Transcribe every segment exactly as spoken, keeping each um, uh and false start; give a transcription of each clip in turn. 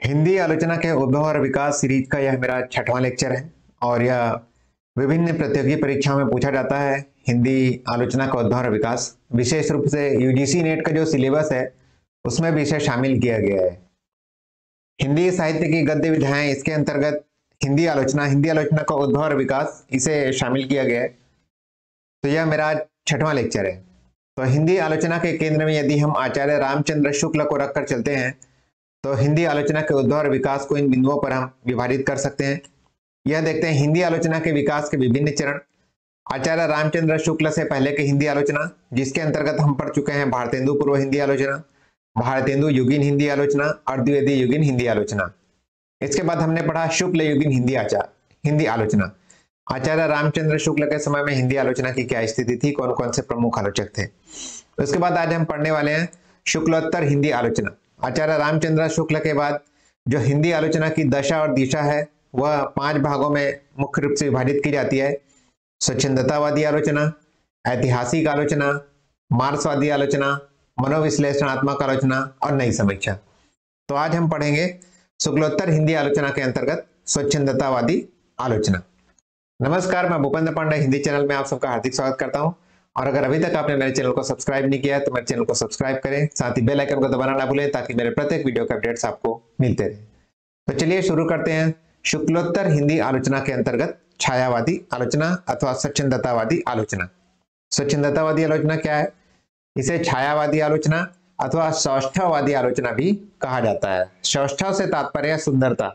हिंदी आलोचना के उद्भव और विकास सीरीज का यह मेरा छठवां लेक्चर है और यह विभिन्न प्रतियोगी परीक्षाओं में पूछा जाता है। हिंदी आलोचना का उद्भव और विकास विशेष रूप से यूजीसी नेट का जो सिलेबस है उसमें भी इसे शामिल किया गया है। हिंदी साहित्य की गद्य विधाएं इसके अंतर्गत हिंदी आलोचना हिंदी आलोचना का उद्भव और विकास इसे शामिल किया गया है। तो यह मेरा छठवां लेक्चर है। तो हिंदी आलोचना के केंद्र में यदि हम आचार्य रामचंद्र शुक्ल को रखकर चलते हैं तो हिंदी आलोचना के उद्भव और विकास को इन बिंदुओं पर हम विभाजित कर सकते हैं। यह देखते हैं हिंदी आलोचना के विकास के विभिन्न चरण। आचार्य रामचंद्र शुक्ल से पहले की हिंदी आलोचना, जिसके अंतर्गत हम पढ़ चुके हैं भारतेंदु पूर्व हिंदी आलोचना, भारतेंदु युगीन हिंदी आलोचना और द्विवेदी युगीन हिंदी आलोचना। इसके बाद हमने पढ़ा शुक्ल युगीन हिंदी आचार हिंदी आलोचना। आचार्य रामचंद्र शुक्ल के समय में हिंदी आलोचना की क्या स्थिति थी, कौन कौन से प्रमुख आलोचक थे। उसके बाद आज हम पढ़ने वाले हैं शुक्लोत्तर हिंदी आलोचना। आचार्य रामचंद्र शुक्ल के बाद जो हिंदी आलोचना की दशा और दिशा है वह पांच भागों में मुख्य रूप से विभाजित की जाती है। स्वच्छंदतावादी आलोचना, ऐतिहासिक आलोचना, मार्क्सवादी आलोचना, मनोविश्लेषणात्मक आलोचना और नई समीक्षा। तो आज हम पढ़ेंगे शुक्लोत्तर हिंदी आलोचना के अंतर्गत स्वच्छंदतावादी आलोचना। नमस्कार, मैं भूपेंद्र पांडे हिंदी चैनल में आप सबका हार्दिक स्वागत करता हूं। और अगर अभी तक आपने मेरे चैनल को सब्सक्राइब नहीं किया है तो मेरे चैनल को सब्सक्राइब करें, साथ ही बेल आइकन को दबाना ना भूलें ताकि मेरे प्रत्येक वीडियो के अपडेट्स आपको मिलते रहे। तो चलिए शुरू करते हैं। शुक्लोत्तर हिंदी आलोचना के अंतर्गत छायावादी आलोचना अथवा स्वच्छंदतावादी आलोचना। स्वच्छंदतावादी आलोचना क्या है? इसे छायावादी आलोचना अथवा सौष्ठववादी आलोचना भी कहा जाता है। सौष्ठव से तात्पर्य सुंदरता।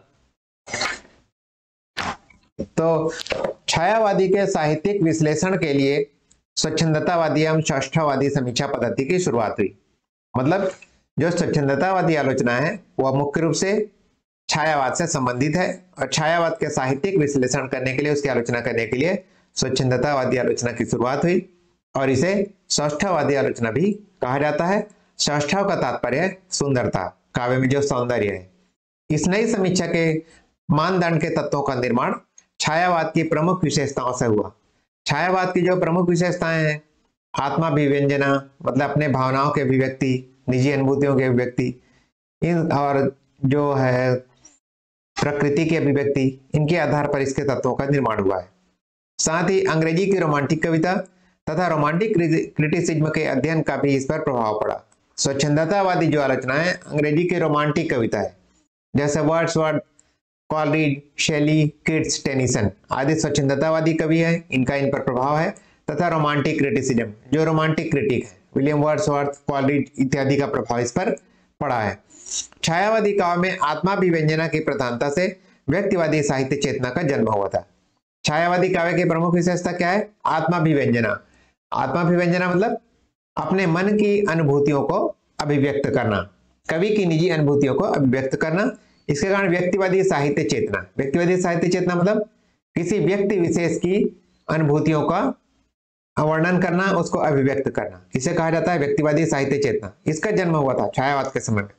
तो छायावादी के साहित्यिक विश्लेषण के लिए स्वच्छंदतावादी एवं सौष्ठववादी समीक्षा पद्धति की शुरुआत हुई। मतलब जो स्वच्छंदतावादी आलोचना है वह मुख्य रूप से छायावाद से संबंधित है और छायावाद के साहित्यिक विश्लेषण करने के लिए, उसकी आलोचना करने के लिए स्वच्छंदतावादी आलोचना की शुरुआत हुई और इसे सौष्ठववादी आलोचना भी कहा जाता है। सौष्ठव का तात्पर्य सुंदरता, काव्य में जो सौंदर्य है। इस नई समीक्षा के मानदंड के तत्वों का निर्माण छायावाद की प्रमुख विशेषताओं से हुआ। छायावाद की जो प्रमुख विशेषताएं हैं, आत्माभिव्यंजना मतलब अपने भावनाओं के अभिव्यक्ति, निजी अनुभूतियों के अभिव्यक्ति, इन और जो है प्रकृति की अभिव्यक्ति, इनके आधार पर इसके तत्वों का निर्माण हुआ है। साथ ही अंग्रेजी की रोमांटिक कविता तथा रोमांटिक क्रिटिसिज्म के अध्ययन का भी इस पर प्रभाव पड़ा। स्वच्छंदतावादी जो आलोचना है अंग्रेजी की रोमांटिक कविता है, जैसे Wordsworth, Coleridge, Shelley, Keats, Tennyson आदि स्वच्छंदतावादी कवि है, इनका इन पर प्रभाव है। तथा रोमांटिक क्रिटिसिज्म जो रोमांटिक क्रिटिक है, विलियम वर्ड्सवर्थ, कॉलरिज इत्यादि का प्रभाव इस पर पड़ा है। छायावादी काव्य में आत्माभिव्यंजना की प्रधानता से व्यक्तिवादी साहित्य चेतना का जन्म हुआ था। छायावादी काव्य की प्रमुख विशेषता क्या है? आत्माभिव्यंजना। आत्माभिव्यंजना मतलब अपने मन की अनुभूतियों को अभिव्यक्त करना, कवि की निजी अनुभूतियों को अभिव्यक्त करना। इसके कारण व्यक्तिवादी साहित्य चेतना, व्यक्तिवादी साहित्य चेतना मतलब किसी व्यक्ति विशेष की अनुभूतियों का वर्णन करना, उसको अभिव्यक्त करना, इसे कहा जाता है व्यक्तिवादी साहित्य चेतना। इसका जन्म हुआ था छायावाद के समय में।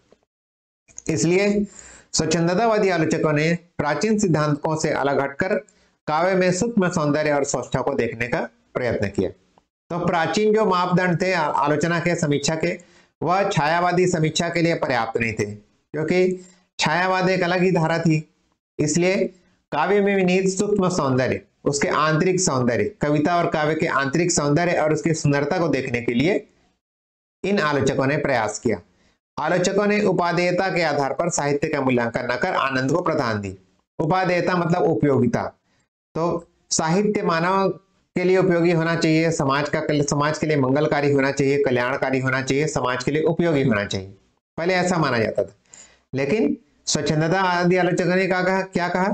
इसलिए स्वच्छंदतावादी आलोचकों ने प्राचीन सिद्धांतों से अलग हटकर काव्य में सूक्ष्म सौंदर्य और सौष्ठव को देखने का प्रयत्न किया। तो प्राचीन जो मापदंड थे आलोचना के, समीक्षा के, वह छायावादी समीक्षा के लिए पर्याप्त नहीं थे, क्योंकि छायावाद एक अलग ही धारा थी। इसलिए काव्य में निहित सूक्ष्म सौंदर्य, उसके आंतरिक सौंदर्य, कविता और काव्य के आंतरिक सौंदर्य और उसकी सुंदरता को देखने के लिए इन आलोचकों ने प्रयास किया। आलोचकों ने उपादेयता के आधार पर साहित्य का मूल्यांकन न कर आनंद को प्राधान्य दी। उपादेयता मतलब उपयोगिता। तो साहित्य मानव के लिए उपयोगी होना चाहिए, समाज का समाज के लिए मंगलकारी होना चाहिए, कल्याणकारी होना चाहिए, समाज के लिए उपयोगी होना चाहिए। पहले ऐसा माना जाता था। लेकिन स्वच्छंदतावादी आलोचकों ने कहा, क्या कहा?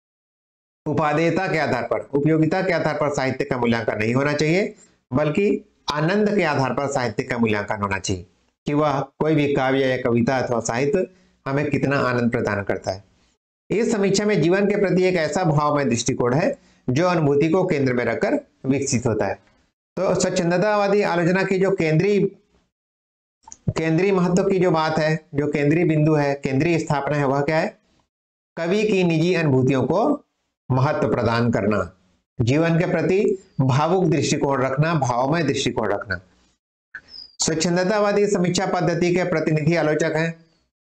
उपादेयता के आधार पर, उपयोगिता के आधार पर साहित्य का मूल्यांकन नहीं होना चाहिए, बल्कि आनंद के आधार पर साहित्य का मूल्यांकन होना चाहिए कि वह कोई भी काव्य या कविता अथवा साहित्य हमें कितना आनंद प्रदान करता है। इस समीक्षा में जीवन के प्रति एक ऐसा भावमय दृष्टिकोण है जो अनुभूति को केंद्र में रखकर विकसित होता है। तो स्वच्छंदतावादी आलोचना की जो केंद्रीय केंद्रीय महत्व की जो बात है, जो केंद्रीय बिंदु है, केंद्रीय स्थापना है, वह क्या है? कवि की निजी अनुभूतियों को महत्व प्रदान करना, जीवन के प्रति भावुक दृष्टिकोण रखना, भावमय दृष्टिकोण रखना। स्वच्छंदतावादी समीक्षा पद्धति के प्रतिनिधि आलोचक हैं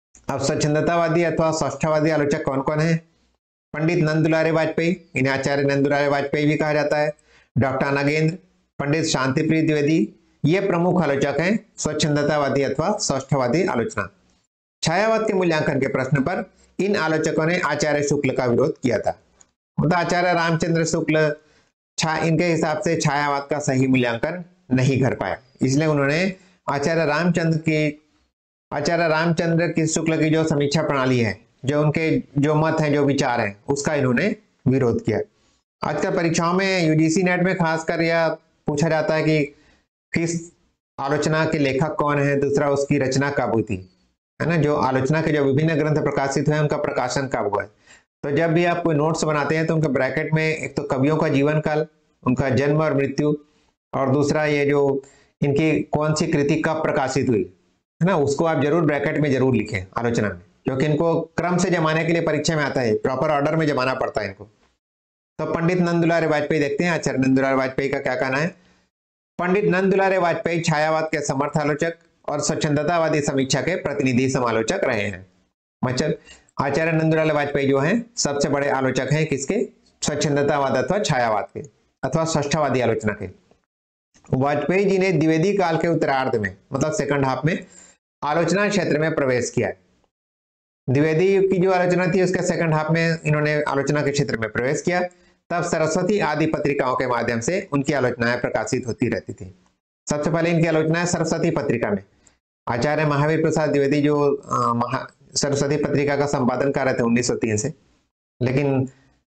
अब स्वच्छंदतावादी अथवा सौष्ठववादी आलोचक कौन कौन है? पंडित नंद दुलारे वाजपेयी, इन्हें आचार्य नंद दुलारे वाजपेयी भी कहा जाता है। डॉक्टर नगेंद्र, पंडित शांतिप्रिय द्विवेदी, ये प्रमुख आलोचक हैं स्वच्छंदतावादी अथवा सौष्ठववादी आलोचना। छायावाद के मूल्यांकन के प्रश्न पर इन आलोचकों ने आचार्य शुक्ल का विरोध किया था। मतलब आचार्य रामचंद्र शुक्ल छा इनके हिसाब से छायावाद का सही मूल्यांकन नहीं कर पाया, इसलिए उन्होंने आचार्य रामचंद्र की आचार्य रामचंद्र की शुक्ल की जो समीक्षा प्रणाली है, जो उनके जो मत हैं, जो विचार हैं, उसका इन्होंने विरोध किया। आजकल परीक्षाओं में यूजीसी नेट में खासकर यह पूछा जाता है कि किस आलोचना के लेखक कौन है, दूसरा उसकी रचना कब हुई थी, है ना। जो आलोचना के जो विभिन्न ग्रंथ प्रकाशित हुए उनका प्रकाशन कब हुआ है। तो जब भी आप कोई नोट्स बनाते हैं तो उनके ब्रैकेट में एक तो कवियों का जीवन काल, उनका जन्म और मृत्यु, और दूसरा ये जो इनकी कौन सी कृति कब प्रकाशित हुई, है ना, उसको आप जरूर ब्रैकेट में जरूर लिखें आलोचना में, क्योंकि इनको क्रम से जमाने के लिए परीक्षा में आता है, प्रॉपर ऑर्डर में जमाना पड़ता है इनको। तो पंडित नंद दुलारे वाजपेयी देखते हैं आचार्य नंद दुलारे वाजपेयी का क्या कहना है। पंडित नंद दुलारे वाजपेयी छायावाद के समर्थ आलोचक और स्वच्छंदतावादी समीक्षा के प्रतिनिधि समालोचक रहे हैं। मतलब आचार्य नंद दुलारे वाजपेयी जो हैं सबसे बड़े आलोचक हैं किसके? स्वच्छंदतावाद अथवा छायावाद के अथवा सौष्ठववादी आलोचना के। वाजपेयी जी ने द्विवेदी काल के उत्तरार्ध में, मतलब सेकंड हाफ में, आलोचना क्षेत्र में प्रवेश किया। द्विवेदी युग की जो आलोचना थी उसके सेकंड हाफ में इन्होंने आलोचना के क्षेत्र में प्रवेश किया। तब सरस्वती आदि पत्रिकाओं के माध्यम से उनकी आलोचनाएं प्रकाशित होती रहती थी। सबसे पहले इनकी आलोचनाएं सरस्वती पत्रिका में, आचार्य महावीर प्रसाद द्विवेदी जो आ, महा सरस्वती पत्रिका का संपादन कर रहे थे उन्नीस सौ तीन से, लेकिन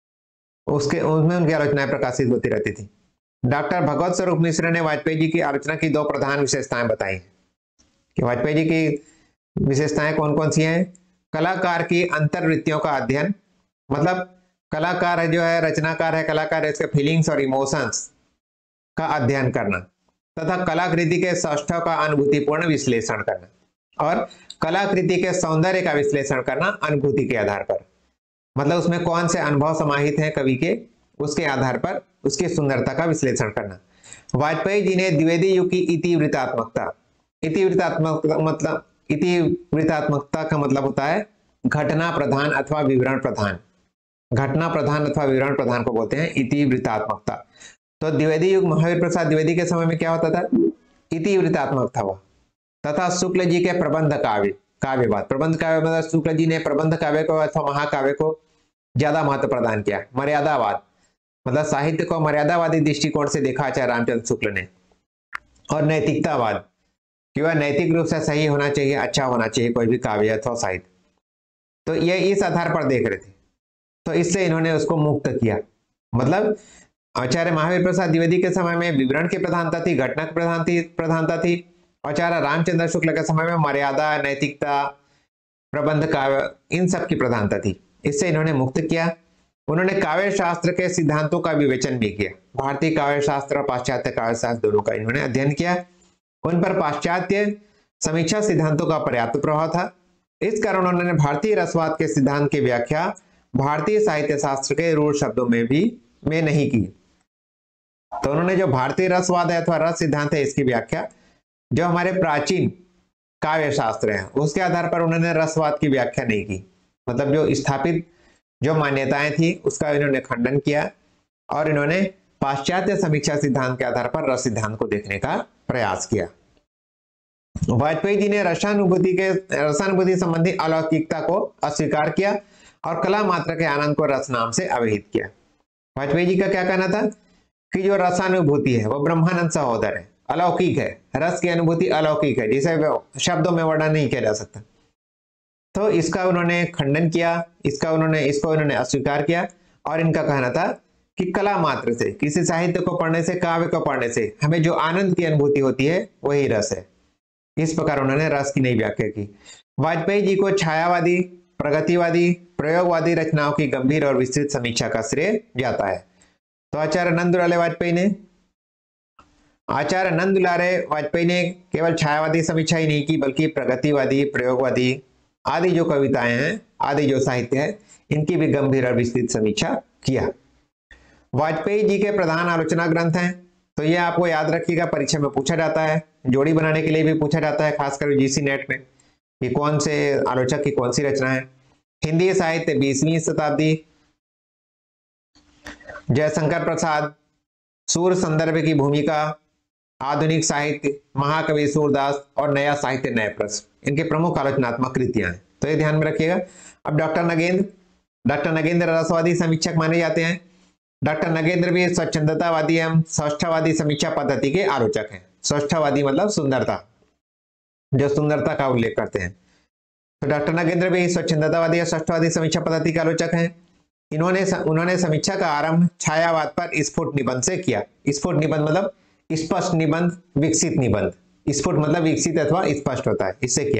उसके उसमें उनकी आलोचनाएं प्रकाशित होती रहती थी। डॉक्टर भगवत स्वरूप मिश्र ने वाजपेयी जी की आलोचना की दो प्रधान विशेषताएं बताई कि वाजपेयी जी की विशेषताएं कौन कौन सी हैं। कलाकार की अंतर्वृत्तियों का अध्ययन, मतलब कलाकार है जो है, रचनाकार है, कलाकार है, इसके फीलिंग्स और इमोशंस का अध्ययन करना, तथा कलाकृति के सौष्ठव का अनुभूतिपूर्ण विश्लेषण करना, और कलाकृति के सौंदर्य का विश्लेषण करना अनुभूति के आधार पर, मतलब उसमें कौन से अनुभव समाहित हैं कवि के, उसके आधार पर उसकी सुंदरता का विश्लेषण करना। वाजपेयी जी ने द्विवेदी युग की इतिवृत्तात्मकता, इतिवृत्तात्मकता मतलब इतिवृत्तात्मकता का मतलब होता है घटना प्रधान अथवा विवरण प्रधान, घटना प्रधान अथवा विवरण प्रधान को बोलते हैं इतिवृत्तात्मकता। तो द्विवेदी युग महावीर प्रसाद द्विवेदी के समय में क्या होता था? इतिवृत्तात्मक था वह। तथा शुक्ल जी के प्रबंध काव्य, काव्यवाद, प्रबंध काव्य मतलब शुक्ल जी ने प्रबंध काव्य को अथवा महाकाव्य को ज्यादा महत्व प्रदान किया। मर्यादावाद मतलब साहित्य को मर्यादावादी दृष्टिकोण से देखा आचार्य रामचंद्र शुक्ल ने। और नैतिकतावाद कि वह नैतिक रूप से सही होना चाहिए, अच्छा होना चाहिए कोई भी काव्य अथवा साहित्य, तो ये इस आधार पर देख रहे थे, तो इससे इन्होंने उसको मुक्त किया। मतलब आचार्य महावीर प्रसाद द्विवेदी के समय में विवरण की प्रधानता थी, घटना की प्रधान थी प्रधानता थी। आचार्य रामचंद्र शुक्ल के समय में मर्यादा, नैतिकता, प्रबंध काव्य, इन सब की प्रधानता थी। इससे इन्होंने मुक्त किया। उन्होंने काव्य शास्त्र के सिद्धांतों का विवेचन भी किया। भारतीय काव्य शास्त्र और पाश्चात्य काव्य शास्त्र दोनों का इन्होंने अध्ययन किया। उन पर पाश्चात्य समीक्षा सिद्धांतों का पर्याप्त प्रभाव था। इस कारण उन्होंने भारतीय रसवाद के सिद्धांत की व्याख्या भारतीय साहित्य शास्त्र के रूढ़ शब्दों में भी में नहीं की। तो उन्होंने जो भारतीय रसवाद है अथवा रस सिद्धांत है, इसकी व्याख्या जो हमारे प्राचीन काव्य शास्त्र है उसके आधार पर उन्होंने रसवाद की व्याख्या नहीं की। मतलब जो स्थापित जो मान्यताएं थी उसका इन्होंने खंडन किया और इन्होंने पाश्चात्य समीक्षा सिद्धांत के आधार पर रस सिद्धांत को देखने का प्रयास किया। वाजपेयी जी ने रसानुभूति के रसानुभूति संबंधी अलौकिकता को अस्वीकार किया और कला मात्र के आनंद को रस नाम से अवहित किया। वाजपेयी जी का क्या कहना था कि जो रसानुभूति है वो ब्रह्मानंद सहोदर है, अलौकिक है, रस की अनुभूति अलौकिक है जिसे शब्दों में वर्णन नहीं किया जा सकता। तो इसका उन्होंने खंडन किया, इसका उन्होंने इसको उन्होंने अस्वीकार किया और इनका कहना था कि कला मात्र से, किसी साहित्य को पढ़ने से, काव्य को पढ़ने से हमें जो आनंद की अनुभूति होती है वही रस है। इस प्रकार उन्होंने रस की नई व्याख्या की। वाजपेयी जी को छायावादी, प्रगतिवादी, प्रयोगवादी रचनाओं की गंभीर और विस्तृत समीक्षा का श्रेय जाता है। तो आचार्य नंद दुलारे वाजपेयी ने आचार्य नंद दुलारे वाजपेयी ने केवल छायावादी समीक्षा ही नहीं की बल्कि प्रगतिवादी, प्रयोगवादी आदि जो कविताएं हैं, आदि जो साहित्य है, इनकी भी गंभीर और विस्तृत समीक्षा किया। वाजपेयी जी के प्रधान आलोचना ग्रंथ हैं, तो ये आपको याद रखिएगा, परीक्षा में पूछा जाता है, जोड़ी बनाने के लिए भी पूछा जाता है, खासकर यूजीसी नेट में। ये कौन से आलोचक की कौन सी रचना है। हिंदी साहित्य बीसवीं शताब्दी, जयशंकर प्रसाद, सूर संदर्भ की भूमिका, आधुनिक साहित्य, महाकवि सूरदास और नया साहित्य नए प्रश्न, इनके प्रमुख आलोचनात्मक कृतियां हैं। तो ये ध्यान में रखिएगा। अब डॉक्टर नगेंद्र, डॉक्टर नगेंद्र रसवादी समीक्षक माने जाते हैं। डॉक्टर नगेंद्र भी स्वच्छंदतावादी एवं सौष्ठववादी समीक्षा पद्धति के आलोचक हैं। सौष्ठववादी मतलब सुंदरता, जो सुंदरता का उल्लेख करते हैं। तो डॉक्टर नगेंद्र भी स्वच्छंदतावादी या सौष्ठववादी समीक्षा पद्धति के आलोचक हैं। इन्होंने उन्होंने समीक्षा का आरंभ छायावाद पर स्फुट निबंध से किया। स्फुट निबंध मतलब स्पष्ट निबंध, विकसित निबंध। स्फुट मतलब विकसित अथवा स्पष्ट होता है, इससे किया।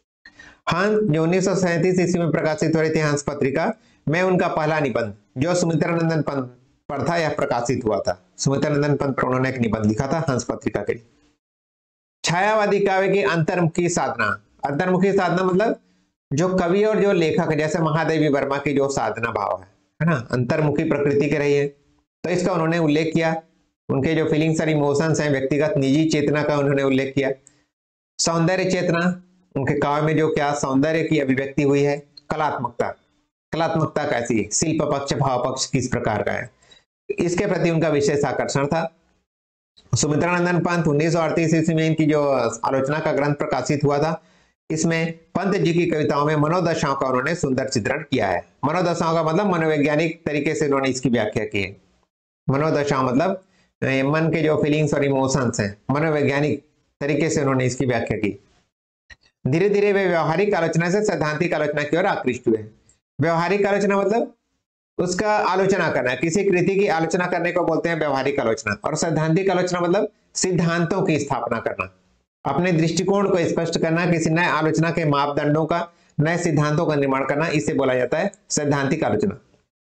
हंस, जो उन्नीस सौ सैंतीस ईस्वी में प्रकाशित हो रही थी हंस पत्रिका में, उनका पहला निबंध जो सुमित्रानंदन पंत पर था, यह प्रकाशित हुआ था। सुमित्रानंदन पंत पर उन्होंने एक निबंध लिखा था हंस पत्रिका के लिए। छायावादी काव्य की अंतर्मुखी साधना। अंतर्मुखी साधना मतलब जो कवि और जो लेखक, जैसे महादेवी वर्मा की जो साधना भाव है है ना, अंतर्मुखी प्रकृति के रही है, तो इसका उन्होंने उल्लेख किया। उनके जो फीलिंग्स और इमोशंस हैं, व्यक्तिगत निजी चेतना का उन्होंने उल्लेख किया। सौंदर्य चेतना, उनके काव्य में जो क्या सौंदर्य की अभिव्यक्ति हुई है। कलात्मकता, कलात्मकता कैसी है, शिल्प पक्ष भाव पक्ष किस प्रकार का है, इसके प्रति उनका विशेष आकर्षण था। सुमित्रानंदन पंत उन्नीस सौ अड़तीस ईस्वी में इनकी जो आलोचना का ग्रंथ प्रकाशित हुआ था, इसमें पंत जी की कविताओं में मनोदशाओं का उन्होंने सुंदर चित्रण किया है। मनोदशाओं का मतलब मनोवैज्ञानिक तरीके से उन्होंने इसकी व्याख्या की है। मनोदशाओं मतलब मन के जो फीलिंग्स और इमोशंस हैं, मनोवैज्ञानिक तरीके से उन्होंने इसकी व्याख्या की। धीरे धीरे वे व्यवहारिक आलोचना से सैद्धांतिक आलोचना की ओर आकृष्ट हुए। व्यवहारिक आलोचना मतलब उसका आलोचना करना, किसी कृति की आलोचना करने को बोलते हैं व्यवहारिक आलोचना। और सैद्धांतिक आलोचना मतलब सिद्धांतों की स्थापना करना, अपने दृष्टिकोण को स्पष्ट करना, किसी नए आलोचना के मापदंडों का, नए सिद्धांतों का निर्माण करना, इसे बोला जाता है सैद्धांतिक आलोचना।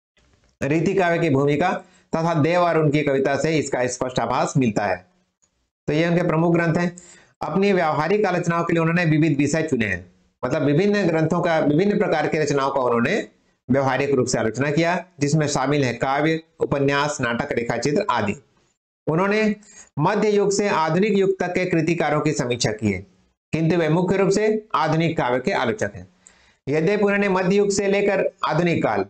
रीति काव्य की भूमिका तथा देव और उनकी कविता से इसका स्पष्ट आभास मिलता है। तो ये उनके प्रमुख ग्रंथ हैं। अपनी व्यवहारिक आलोचनाओं के लिए उन्होंने विविध विषय चुने हैं, मतलब विभिन्न ग्रंथों का, विभिन्न प्रकार के रचनाओं का उन्होंने व्यवहारिक रूप से आलोचना किया, जिसमें शामिल है काव्य, उपन्यास, नाटक, रेखाचित्र आदि। उन्होंने मध्य युग से आधुनिक युग तक के कृतिकारों की समीक्षा की है, किंतु वे मुख्य रूप से आधुनिक काव्य के आलोचक हैं। यद्यपि उन्होंने मध्य युग से लेकर आधुनिक काल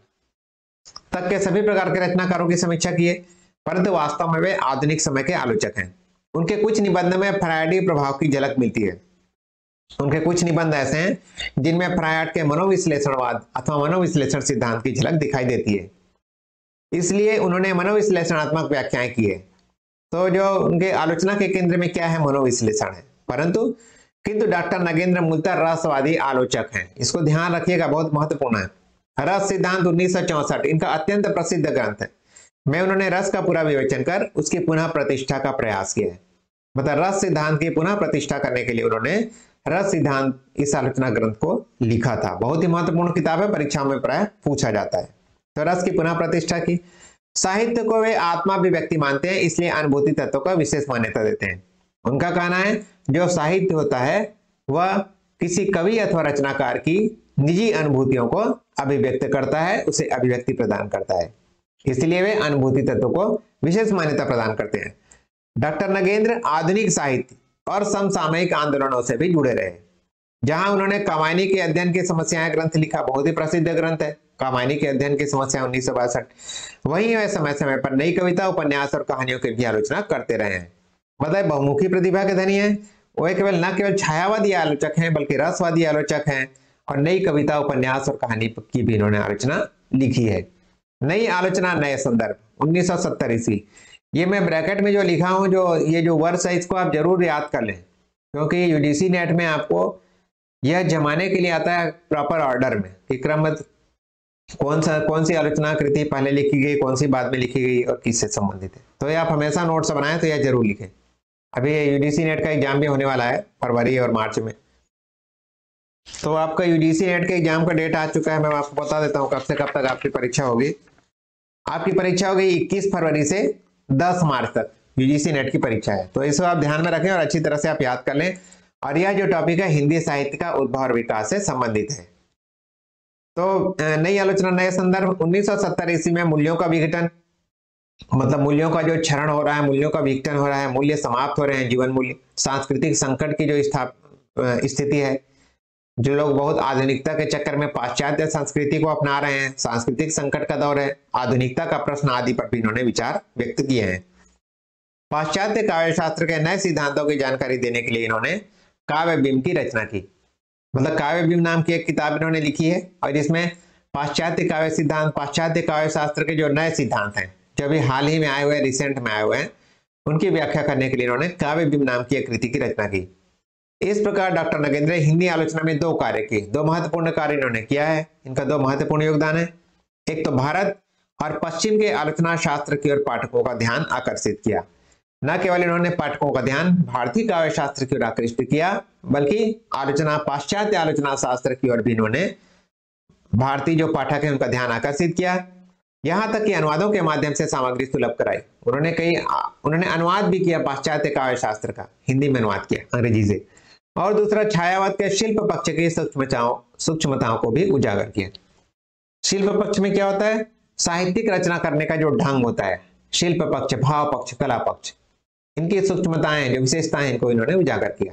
तक के सभी प्रकार के रचनाकारों की समीक्षा की है, परंतु वास्तव में वे आधुनिक समय के आलोचक हैं। उनके कुछ निबंध में फ्रायडी प्रभाव की झलक मिलती है। उनके कुछ निबंध ऐसे हैं जिनमें फ्रायड के मनोविश्लेषणवाद अथवा मनोविश्लेषण सिद्धांत की झलक दिखाई देती है, इसलिए उन्होंने मनोविश्लेषणात्मक व्याख्याएं की है। तो जो उनके आलोचना के केंद्र में क्या है, मनोविश्लेषण है। परंतु किंतु डॉक्टर नगेंद्र मूलतः रसवादी आलोचक हैं, इसको ध्यान रखिएगा, बहुत महत्वपूर्ण है। रस सिद्धांत उन्नीस सौ चौसठ इनका अत्यंत प्रसिद्ध ग्रंथ है। में उन्होंने रस का पूरा विवेचन कर उसकी पुनः प्रतिष्ठा का प्रयास किया है। मतलब रस सिद्धांत की पुनः प्रतिष्ठा करने के लिए उन्होंने रस सिद्धांत इस आलोचना ग्रंथ को लिखा था। बहुत ही महत्वपूर्ण किताब है, परीक्षाओं में प्राय पूछा जाता है। तो रस की पुनः प्रतिष्ठा की। साहित्य को वे आत्माभिव्यक्ति मानते हैं, इसलिए अनुभूति तत्व को विशेष मान्यता देते हैं। उनका कहना है जो साहित्य होता है वह किसी कवि अथवा रचनाकार की निजी अनुभूतियों को अभिव्यक्त करता है, उसे अभिव्यक्ति प्रदान करता है, इसलिए वे अनुभूति तत्व को विशेष मान्यता प्रदान करते हैं। डॉक्टर नगेंद्र आधुनिक साहित्य और समसामयिक आंदोलनों से भी जुड़े रहे। जहां उन्होंने कामायनी के अध्ययन की समस्याएं ग्रंथ लिखा, बहुत ही प्रसिद्ध ग्रंथ है कामायनी के अध्ययन की समस्या उन्नीस सौ बासठ। वहीं वे समय समय पर नई कविता, उपन्यास और कहानियों की भी आलोचना करते रहे हैं। मतलब बहुमुखी प्रतिभा के धनी है। वो केवल न केवल छायावादी आलोचक हैं बल्कि रसवादी आलोचक हैं, और नई कविता, उपन्यास और कहानी की भी इन्होंने आलोचना लिखी है। नई आलोचना, नए संदर्भ उन्नीस सौ सत्तर ईस्वी। ये मैं ब्रैकेट में जो लिखा हूं, जो ये जो वर्ष है, इसको आप जरूर याद कर लें, क्योंकि यूजीसी नेट में आपको यह जमाने के लिए आता है प्रॉपर ऑर्डर में कि क्रम कौन सा कौन सी आलोचना कृति पहले लिखी गई, कौन सी बाद में लिखी गई और किससे संबंधित है। तो ये आप हमेशा नोट्स बनाएं तो यह जरूर लिखें। अभी यूजीसी नेट का एग्जाम भी होने वाला है फरवरी और मार्च में, तो आपका यूजीसी नेट के एग्जाम का डेट आ चुका है। मैं आपको बता देता हूँ कब से कब तक आपकी परीक्षा होगी। आपकी परीक्षा होगी इक्कीस फरवरी से दस मार्च तक यूजीसी नेट की परीक्षा है। तो इसको आप ध्यान में रखें और अच्छी तरह से आप याद कर लें। और यह जो टॉपिक है हिंदी साहित्य का उद्भव और विकास से संबंधित है। तो नई आलोचना, नए संदर्भ उन्नीस सौ सत्तर ईस्वी में मूल्यों का विघटन, मतलब मूल्यों का जो क्षरण हो रहा है, मूल्यों का विघटन हो रहा है, मूल्य समाप्त हो रहे हैं, जीवन मूल्य, सांस्कृतिक संकट की जो स्थाप स्थिति है, जो लोग बहुत आधुनिकता के चक्कर में पाश्चात्य संस्कृति को अपना रहे हैं, सांस्कृतिक संकट का दौर है, आधुनिकता का प्रश्न आदि पर भी इन्होंने विचार व्यक्त किए हैं। पाश्चात्य काव्य शास्त्र के नए सिद्धांतों की जानकारी देने के लिए इन्होंने काव्य बिंब की रचना की। मतलब काव्य बिंब नाम की एक किताब इन्होंने लिखी है और इसमें पाश्चात्य काव्य सिद्धांत, पाश्चात्य काव्य शास्त्र के जो नए सिद्धांत हैं, जो अभी हाल ही में आए हुए, रिसेंट में आए हुए हैं, उनकी व्याख्या करने के लिए इन्होंने काव्य बिंब नाम की एक कृति की रचना की। इस प्रकार डॉक्टर नगेंद्र हिंदी आलोचना में दो कार्य किए, दो महत्वपूर्ण कार्य इन्होंने किया है। इनका दो महत्वपूर्ण योगदान है। एक तो भारत और पश्चिम के आलोचना शास्त्र की ओर पाठकों का ध्यान आकर्षित किया। न केवल इन्होंने पाठकों का ध्यान भारतीय काव्य शास्त्र की ओर आकृष्ट किया, बल्कि आलोचना पाश्चात्य आलोचना शास्त्र की ओर भी इन्होंने भारतीय जो पाठक है उनका ध्यान आकर्षित किया। यहाँ तक कि अनुवादों के माध्यम से सामग्री सुलभ कराई। उन्होंने कई उन्होंने अनुवाद भी किया पाश्चात्य काव्य शास्त्र का, हिंदी में अनुवाद किया अंग्रेजी से। और दूसरा, छायावाद के शिल्प पक्ष की सूक्ष्मताओं सूक्ष्मताओं को भी उजागर किया। शिल्प पक्ष में क्या होता है? साहित्यिक रचना करने का जो ढंग होता है, शिल्प पक्ष, भाव पक्ष, कला पक्ष, इनकी सूक्ष्मताएं, जो विशेषताएं, इनको इन्होंने उजागर किया।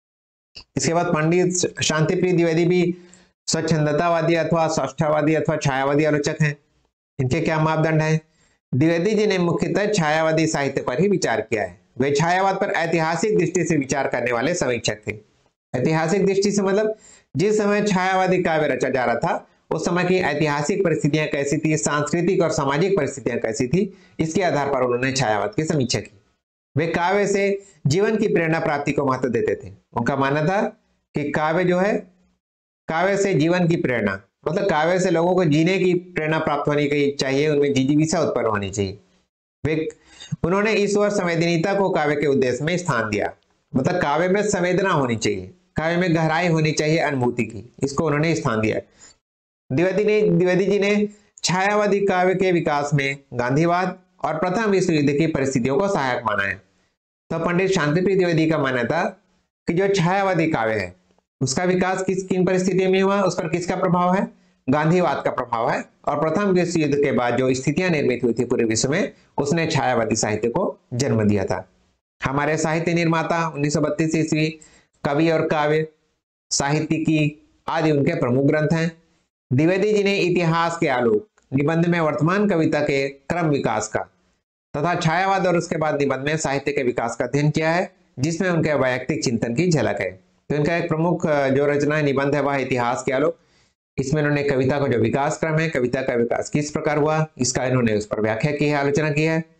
इसके बाद पंडित शांतिप्रिय द्विवेदी भी स्वच्छंदतावादी अथवा सौष्ठववादी अथवा छायावादी आलोचक हैं। इनके क्या मापदंड हैं? द्विवेदी जी ने मुख्यतः छायावादी साहित्य पर ही विचार किया है। वे छायावाद पर ऐतिहासिक दृष्टि से विचार करने वाले समीक्षक थे। ऐतिहासिक दृष्टि से मतलब जिस समय छायावादी काव्य रचा जा रहा था उस समय की ऐतिहासिक परिस्थितियां कैसी थी, सांस्कृतिक और सामाजिक परिस्थितियां कैसी थी, इसके आधार पर उन्होंने छायावाद की समीक्षा की। वे काव्य से जीवन की प्रेरणा प्राप्ति को महत्व देते थे। उनका मानना था कि काव्य जो है, काव्य से जीवन की प्रेरणा, मतलब काव्य से लोगों को जीने की प्रेरणा प्राप्त होनी चाहिए, उनमें जिजीविषा उत्पन्न होनी चाहिए। वे उन्होंने ईश्वर संवेदनीयता को काव्य के उद्देश्य में स्थान दिया। मतलब काव्य में संवेदना होनी चाहिए, काव्य में गहराई होनी चाहिए अनुभूति की, इसको उन्होंने स्थान दिया। द्विवेदी ने द्विवेदी जी ने छायावादी काव्य के विकास में गांधीवाद और प्रथम विश्व युद्ध की परिस्थितियों को सहायक माना है। तो पंडित शांतिप्रिय द्विवेदी का मानना था कि जो छायावादी काव्य है उसका विकास किस किन परिस्थितियों में हुआ, उस पर किसका प्रभाव है? गांधीवाद का प्रभाव है। और प्रथम विश्व युद्ध के बाद जो स्थितियां निर्मित हुई थी पूरे विश्व में, उसने छायावादी साहित्य को जन्म दिया था। हमारे साहित्य निर्माता उन्नीस सौ बत्तीस ईस्वी, कवि और काव्य, साहित्यिकी आदि उनके प्रमुख ग्रंथ हैं। द्विवेदी जी ने इतिहास के आलोक, निबंध में वर्तमान कविता के क्रम विकास का तथा छायावाद और उसके बाद निबंध में साहित्य के विकास का अध्ययन किया है, जिसमें उनके वैयक्तिक चिंतन की झलक है। तो इनका एक प्रमुख जो रचना निबंध है वह इतिहास के आलोक। इसमें इन्होंने कविता का जो विकास क्रम है, कविता का विकास किस प्रकार हुआ, इसका इन्होंने उस पर व्याख्या की है, आलोचना की है।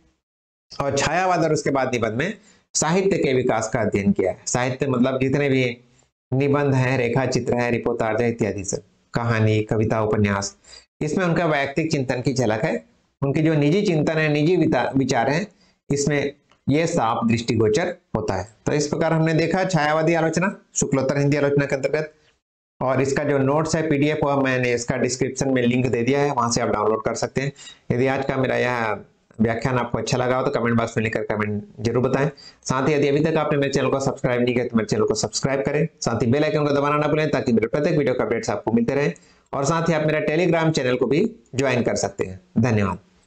और छायावाद और उसके बाद निबंध में साहित्य के विकास का अध्ययन किया है। साहित्य मतलब जितने भी निबंध है, रेखा चित्र है, रिपोर्टाज है इत्यादि सब, कहानी, कविता, उपन्यास, इसमें उनका वैयक्तिक चिंतन की झलक है। उनकी जो निजी चिंतन है, निजी विचार है, इसमें यह साफ दृष्टिगोचर होता है। तो इस प्रकार हमने देखा छायावादी आलोचना शुक्लोत्तर हिंदी आलोचना के अंतर्गत। और इसका जो नोट्स है पीडीएफ, वह मैंने इसका डिस्क्रिप्शन में लिंक दे दिया है, वहां से आप डाउनलोड कर सकते हैं। यदि आज का मेरा यह व्याख्यान आपको अच्छा लगा हो तो कमेंट बॉक्स में लिखकर कमेंट जरूर बताएं। साथ ही यदि अभी तक आपने मेरे चैनल को सब्सक्राइब नहीं किया तो मेरे चैनल को सब्सक्राइब करें। साथ ही बेल आइकन को दबाना ना भूलें ताकि मेरे प्रत्येक वीडियो का अपडेट्स आपको मिलते रहें। और साथ ही आप मेरा टेलीग्राम चैनल को भी ज्वाइन कर सकते हैं। धन्यवाद।